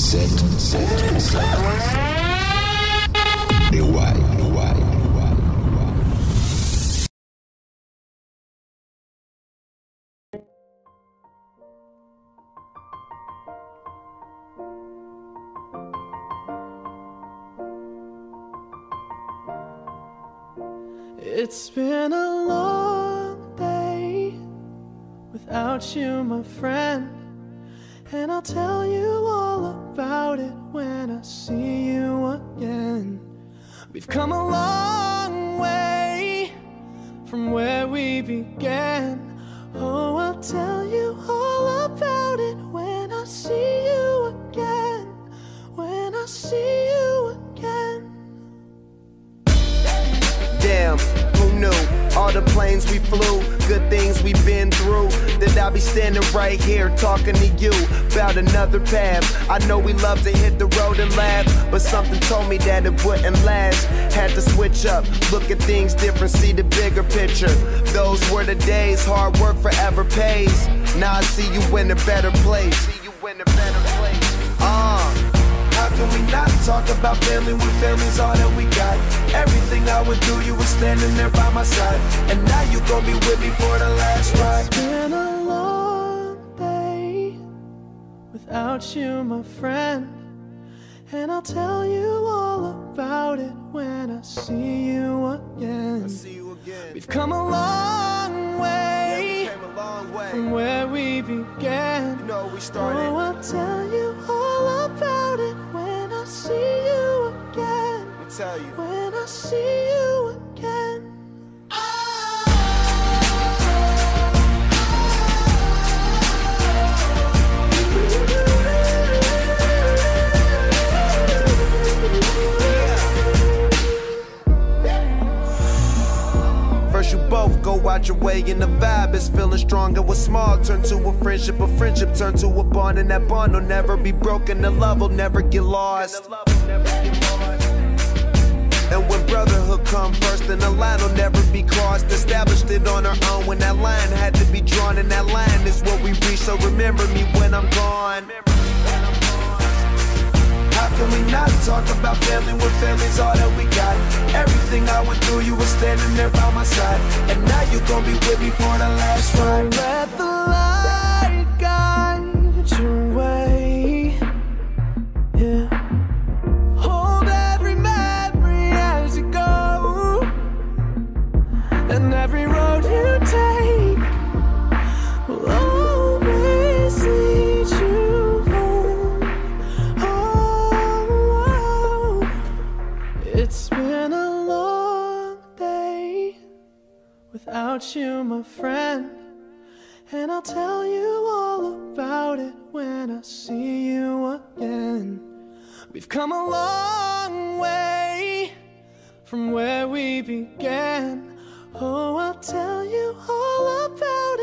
It's been a long day without you, my friend, and I'll tell you all about it when I see you again. We've come a long way from where we began. Oh, I'll tell you all about it when I see you again. When I see you again. Damn, who knew? All the planes we flew, good things we've been through, that I'll be standing right here talking to you about another path. I know we love to hit the road and laugh, but something told me that it wouldn't last. Had to switch up, look at things different, see the bigger picture. Those were the days, hard work forever pays. Now I see you in a better place. How can we not talk about family when family's all that we got? Everything I would do, you were standing there by my side, and now you gon' be with me for the last ride. It's been a long day without you, my friend, and I'll tell you all about it when I see you again. We've come a long way, from where we began. You know we started. Oh, I'll tell you all about it when I see you again. Let me tell you. When I see you again. First you both go out your way and the vibe is feeling stronger. What's small turn to a friendship turn to a bond, and that bond will never be broken, the love will never get lost. And when brotherhood come first, then the line will never be crossed. Established it on our own when that line had to be drawn, and that line is what we reach, so remember me when I'm gone. How can we not talk about family when family's all that we got? Everything I went through, you were standing there by my side, and now you gon' be with me for the last ride. Let the light guide your way, yeah. Hold every memory as you go, and every road you take will always lead you home. Oh, it's been a long day without you, my friend, and I'll tell you all about it when I see you again. We've come a long way from where we began. Oh, I'll tell you all about